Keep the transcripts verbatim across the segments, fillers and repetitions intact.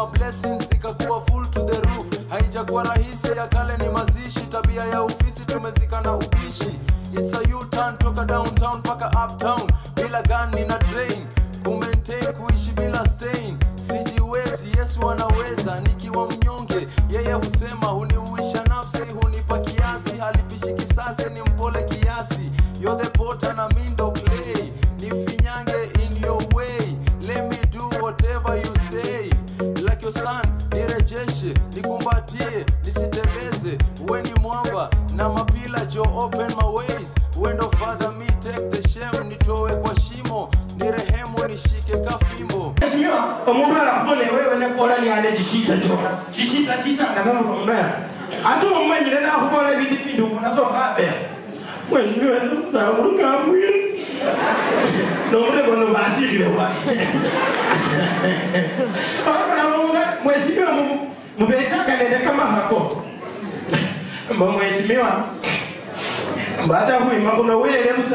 ma blessings ikakuwa full to the roof. Haijakuwa rahisi, ya kale ni mazishi, tabia ya ofisi tumezika na ubishi. It's a U-turn toka downtown paka uptown, bila gani na drain, kumaintain kuishi bila stain. Sijiwezi, Yesu anaweza, nikiwa mnyonge yeye husema, huniuisha nafsi, hunipa kiasi, halipishi kisasi, ni mpole kiasi. You're the potter na mindo clay, nifinyange in your way, let me do whatever you say. Like your son, nirejeshe, nikumbatie, nisiteleze, uwe ni mwamba na mapila, jo open my ways. Wendo father me take the shame, nitowe kwa shimo, nirehemu nishike kafimbo. Mheshimiwa, omuntu alakubone wewe nekola ni ane chishita chona. Chishita chita ngazama kumea. Atu mmanyire na kukola ibindi bindu naso kabe. Mheshimiwa, zamuruka mwili. Nomure bono basiri wa. Mheshimiwa, mbechaka nende kama hako. Mheshimiwa, mbata huima kuna wele musa.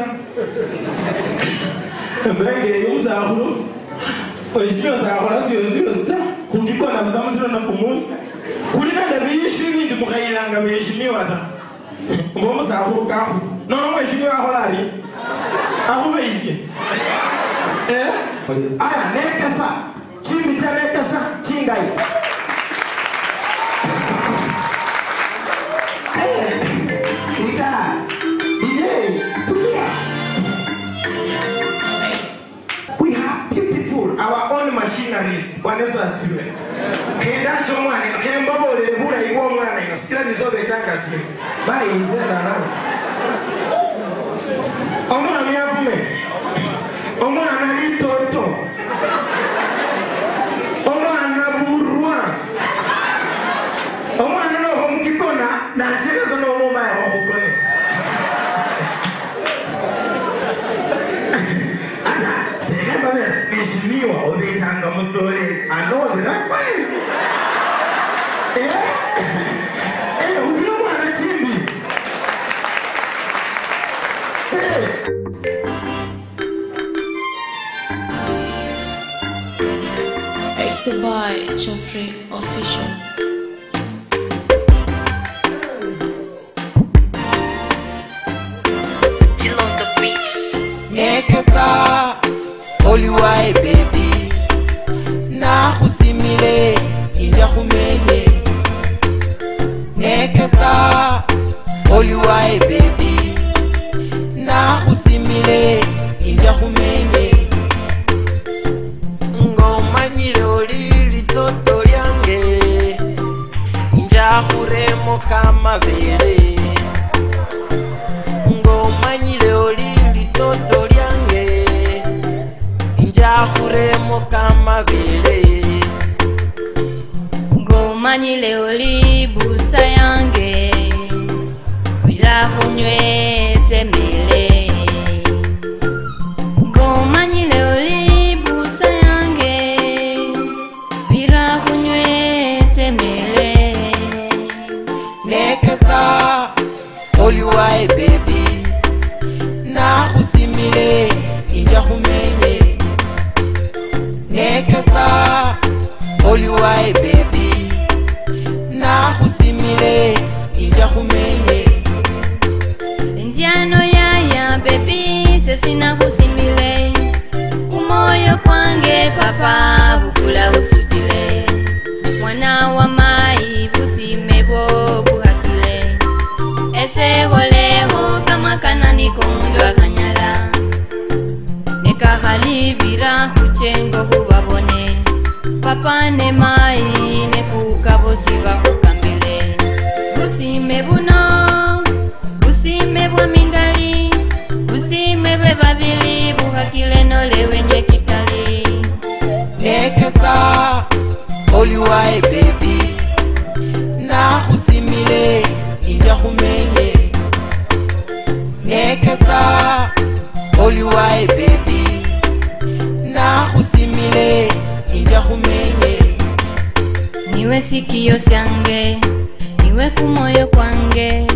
Mbenge yumusa hulu. Mheshimiwa sakola sio sio sasa. Kungiko na mzamu na kumusa. Kulina na biishi ndi mukailanga mheshimiwa ta. Mbomo sakulu kafu. No no mheshimiwa akolari. Akubeisi. Eh? Aya Nekesa. Chimbi cha Nekesa chingai. Eh. Sika. D J. Tulia. We have beautiful our own machineries. Waneso asiwe. Kenda chomwane kemba bole bula iwo mwana ino sikira nizobe tanga simu. Bai nzena nani. Omwana miyavume. Omwana litoto. Omwana burwa. Omwana no homukikona na cheka zono omoma ya homukone. Ata sekemba beta mheshimiwa obetanga musole anobera kweli. Eh? Eh, huyo mwana chimbi. Eh. It's by Geoffrey Official. Nekesa, oliwai baby, na kusimile inja kumene. Nekesa, oliwai baby, na kusimile inja kumene. Ngomanyile olili toto lyange, inja kuremo kama bele. Ngomanyile olili toto lyange, inja kuremo kama bele. Ngomanyile oli busa yange, bila kunywe semele. Ngomanyile oli busa yange, bila kunywe semele. Nekesa, oliwai baby, na kusimile inja kumene. Nekesa, oliwai baby, na kusimile inja kumene. Ndiano yaya baby, sesina kusimile. Kumoyo kwange papa hukula usutile. Mwana wa mai busimebo buhakile. Ese holeho kama kanani komundu akanyala. Nekahalibira huchengo hubabone. Papa ne mai ne kukabosi bakukambile. Busime buno, busime bwa mingali, busime bwe babili buhakile nolewe nye kitali. Nekesa, oliwai baby, na kusimile inja kumene. Nekesa, oliwai baby, na kusimile inja kumene. Niwe sikio syange, niwe kumoyo kwange,